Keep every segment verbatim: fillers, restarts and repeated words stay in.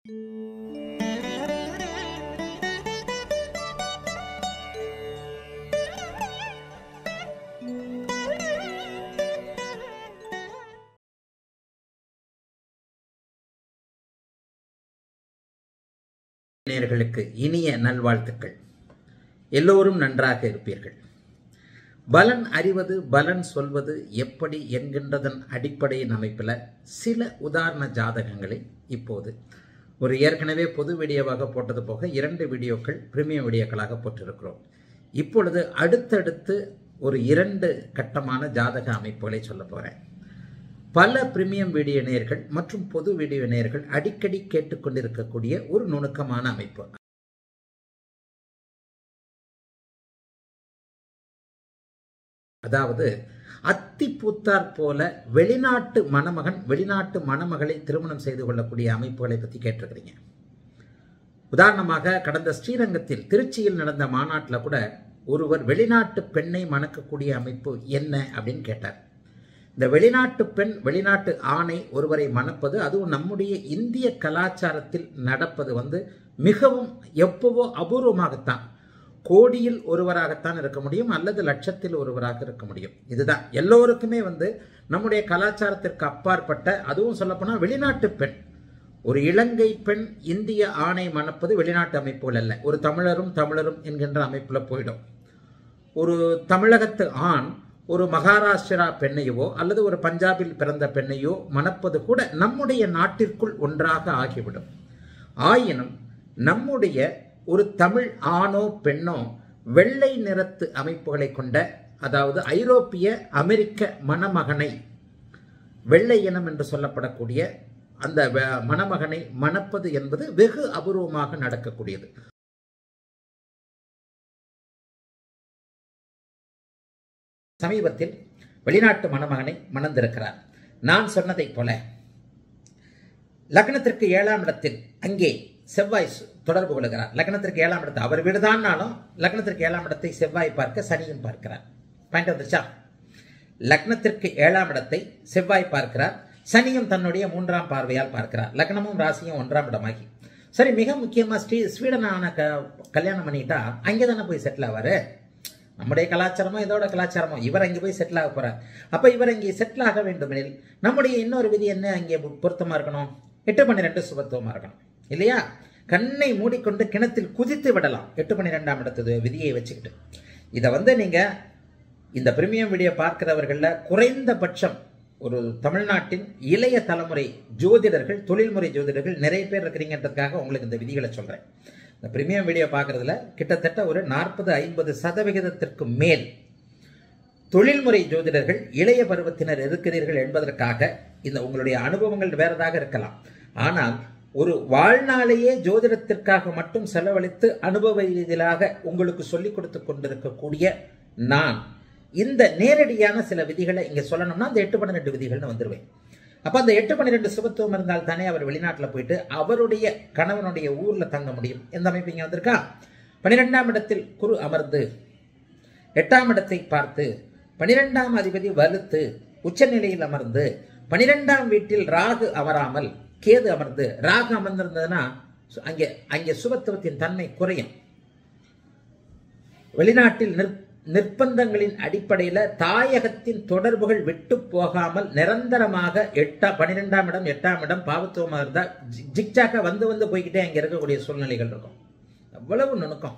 நேயர்களுக்கு இனிய நல்வாழ்த்துக்கள். எல்லோரும் நன்றாக இருப்பீர்கள். பலன் அறிவது பலன் சொல்வது எப்படி என்கின்றதன் அடிப்படையின் அமைப்பில் சில உதாரண ஜாதகங்களை இப்போது ஒரு ஏற்கனவே பொது வீடியோவாக போட்டது போக இரண்டு வீடியோக்கள் பிரீமியம் வீடியோக்களாக போட்டிருக்கிறோம். இப்பொழுது அடுத்தடுத்து ஒரு இரண்டு கட்டமான ஜாதக அமைப்புகளை சொல்ல போகிறேன். பல பிரீமியம் வீடியோ நேயர்கள் மற்றும் பொது வீடியோ நேயர்கள் அடிக்கடி கேட்டுக்கொண்டிருக்கக்கூடிய ஒரு நுணுக்கமான அமைப்பு. அதாவது அத்தி பூத்தார் போல வெளிநாட்டு மணமகன் வெளிநாட்டு மணமகளை திருமணம் செய்து கொள்ளக்கூடிய அமைப்புகளை பற்றி கேட்டிருக்கிறீங்க. உதாரணமாக கடந்த ஸ்ரீரங்கத்தில் திருச்சியில் நடந்த மாநாட்டில் கூட ஒருவர் வெளிநாட்டு பெண்ணை மணக்கக்கூடிய அமைப்பு என்ன அப்படின்னு கேட்டார். இந்த வெளிநாட்டு பெண் வெளிநாட்டு ஆணை ஒருவரை மணப்பது அதுவும் நம்முடைய இந்திய கலாச்சாரத்தில் நடப்பது வந்து மிகவும் எப்பவோ அபூர்வமாகத்தான், கோடியில் ஒருவராகத்தான் இருக்க முடியும் அல்லது லட்சத்தில் ஒருவராக இருக்க முடியும். இதுதான் எல்லோருக்குமே வந்து நம்முடைய கலாச்சாரத்திற்கு அப்பாற்பட்ட, அதுவும் சொல்லப்போனால் வெளிநாட்டு பெண் ஒரு இலங்கை பெண் இந்திய ஆணை மணப்பது வெளிநாட்டு அமைப்புகள் அல்ல. ஒரு தமிழரும் தமிழரும் என்கின்ற அமைப்பில் போயிடும். ஒரு தமிழகத்து ஆண் ஒரு மகாராஷ்டிரா பெண்ணையோ அல்லது ஒரு பஞ்சாபில் பிறந்த பெண்ணையோ மணப்பது கூட நம்முடைய நாட்டிற்குள் ஒன்றாக ஆகிவிடும். ஆயினும் நம்முடைய ஒரு தமிழ் ஆணோ பெண்ணோ வெள்ளை நிறத்து அமைப்புகளை கொண்ட, அதாவது ஐரோப்பிய அமெரிக்க மணமகனை, வெள்ளை இனம் என்று சொல்லப்படக்கூடிய அந்த மணமகனை மணப்பது என்பது வெகு அபூர்வமாக நடக்கக்கூடியது. சமீபத்தில் வெளிநாட்டு மணமகனை மணந்திருக்கிறார். நான் சொன்னதை போல லக்னத்திற்கு ஏழாம் இடத்தில் அங்கே செவ்வாய் தொடர்பு கொள்கிறார். லக்னத்திற்கு ஏழாம் இடத்தை அவர் வீடுதான்னாலும் லக்னத்திற்கு ஏழாம் இடத்தை செவ்வாய் பார்க்க சனியும் பார்க்கிறார். பாயிண்ட் வந்துச்சா? லக்னத்திற்கு ஏழாம் இடத்தை செவ்வாய் பார்க்கிறார், சனியும் தன்னுடைய மூன்றாம் பார்வையால் பார்க்கிறார். லக்னமும் ராசியும் ஒன்றாம் இடமாகி. சரி, மிக முக்கியமா ஸ்ரீ ஸ்வீடனான கல்யாணம் பண்ணிட்டா அங்கே தானே போய் செட்டில் ஆவாரு. நம்முடைய கலாச்சாரமோ இதோட கலாச்சாரமோ, இவர் அங்கே போய் செட்டில் ஆக போறார். அப்ப இவர் அங்கே செட்டில் ஆக வேண்டுமெனில் நம்முடைய இன்னொரு விதி என்ன, அங்கே பொருத்தமா இருக்கணும், எட்டு பன்னிரெண்டு சுபத்துவமா இருக்கணும் இல்லையா? கண்ணை மூடிக்கொண்டு கிணத்தில் குதித்து விடலாம் எட்டு பன்னிரெண்டாம் இடத்து விதியை வச்சுக்கிட்டு. இதை வந்து நீங்க இந்த பிரீமியம் வீடியோ பார்க்கிறவர்கள குறைந்தபட்சம் ஒரு தமிழ்நாட்டின் இளைய தலைமுறை ஜோதிடர்கள், தொழில்முறை ஜோதிடர்கள் நிறைய பேர் இருக்கிறீங்கன்றதுக்காக உங்களுக்கு இந்த விதிகளை சொல்றேன். இந்த பிரீமியம் வீடியோ பார்க்கறதுல கிட்டத்தட்ட ஒரு நாற்பது ஐம்பது சதவிகிதத்திற்கு மேல் தொழில்முறை ஜோதிடர்கள் இளைய பருவத்தினர் இருக்கிறீர்கள் என்பதற்காக இந்த உங்களுடைய அனுபவங்கள் வேறதாக இருக்கலாம். ஆனால் ஒரு வாழ்நாளையே ஜோதிடத்திற்காக மட்டும் செலவழித்து அனுபவ ரீதியாக உங்களுக்கு சொல்லிக் கொடுத்து கொண்டிருக்கக்கூடிய நான் இந்த நேரடியான சில விதிகளை இங்க சொல்லணும்னா அந்த எட்டு பன்னிரெண்டு விதிகள்னு வந்துருவேன். அப்ப அந்த எட்டு பன்னிரெண்டு சுபத்துவம் இருந்தால் தானே அவர் வெளிநாட்டில் போயிட்டு அவருடைய கணவனுடைய ஊர்ல தங்க முடியும். எந்த அமைப்பு இங்க வந்திருக்கா? பனிரெண்டாம் இடத்தில் குரு அமர்ந்து எட்டாம் இடத்தை பார்த்து பனிரெண்டாம் அதிபதி வலுத்து உச்சநிலையில் அமர்ந்து பனிரெண்டாம் வீட்டில் ராகு அமராமல் கேது அமர்ந்து, ராகு அமர்ந்திருந்ததுன்னா அங்கே அங்கே சுபத்துவத்தின் தன்மை குறையும். வெளிநாட்டில் நிர்பந்தங்களின் அடிப்படையில் தாயகத்தின் தொடர்புகள் விட்டு போகாமல் நிரந்தரமாக எட்டா பனிரெண்டாம் இடம் எட்டாம் இடம் பாவத்துவமாக இருந்தால் ஜிக்ஜாக்க வந்து வந்து போய்கிட்டே அங்கே இருக்கக்கூடிய சூழ்நிலைகள் இருக்கும். அவ்வளவு நுணுக்கம்.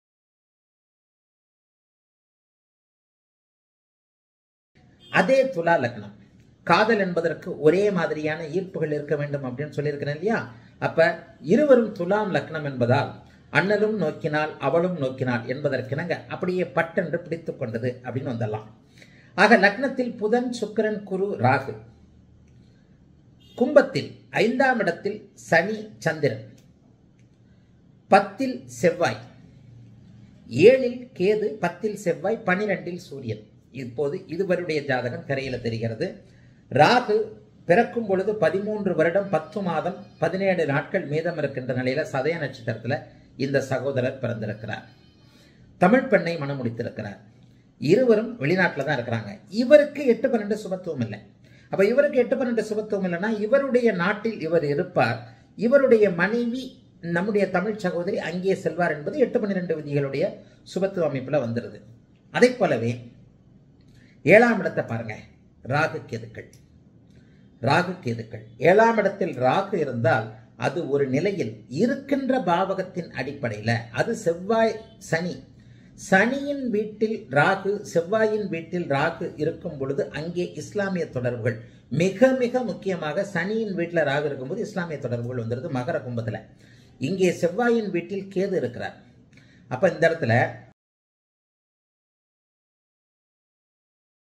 அதே துலா லக்னம், காதல் என்பதற்கு ஒரே மாதிரியான ஈர்ப்புகள் இருக்க வேண்டும் அப்படின்னு சொல்லியிருக்கிறேன் இல்லையா? அப்ப இருவரும் துலாம் லக்னம் என்பதால் அண்ணலும் நோக்கினால் அவளும் நோக்கினாள் என்பதற்கிணங்க அப்படியே பட்டென்று பிடித்துக் கொண்டது அப்படின்னு வந்துடலாம். ஆக லக்னத்தில் புதன், சுக்கிரன், குரு, ராகு, கும்பத்தில் ஐந்தாம் இடத்தில் சனி, சந்திரன், பத்தில் செவ்வாய், ஏழில் கேது, பத்தில் செவ்வாய், பனிரெண்டில் சூரியன். இப்போது இதுவருடைய ஜாதகம் திரையில தெரிகிறது. ராகு பிறக்கும் பொழுது பதிமூன்று வருடம் பத்து மாதம் பதினேழு நாட்கள் மீதம் இருக்கின்ற நிலையில சதய நட்சத்திரத்துல இந்த சகோதரர் பிறந்திருக்கிறார். தமிழ் பெண்ணை மனம் முடித்திருக்கிறார். இருவரும் வெளிநாட்டில் தான் இருக்கிறாங்க. இவருக்கு எட்டு பன்னெண்டு சுபத்துவம் இல்லை. அப்ப இவருக்கு எட்டு பன்னெண்டு சுபத்துவம் இல்லைன்னா இவருடைய நாட்டில் இவர் இருப்பார். இவருடைய மனைவி நம்முடைய தமிழ் சகோதரி அங்கே செல்வார் என்பது எட்டு பன்னிரெண்டு விதிகளுடைய சுபத்துவ அமைப்புல வந்துருது. அதை போலவே ஏழாம் இடத்தை பாருங்க, ராகு கேதுக்கள். ராகு கேதுக்கள் ஏழாம் இடத்தில் ராகு இருந்தால் அது ஒரு நிலையில் இருக்கின்ற பாவகத்தின் அடிப்படையில், அது செவ்வாய் சனி, சனியின் வீட்டில் ராகு, செவ்வாயின் வீட்டில் ராகு இருக்கும் பொழுது அங்கே இஸ்லாமிய தொடர்புகள் மிக மிக முக்கியமாக, சனியின் வீட்டில் ராகு இருக்கும்போது இஸ்லாமிய தொடர்புகள் வந்துருது மகர கும்பத்தில். இங்கே செவ்வாயின் வீட்டில் கேது இருக்கிறார். அப்ப இந்த இடத்துல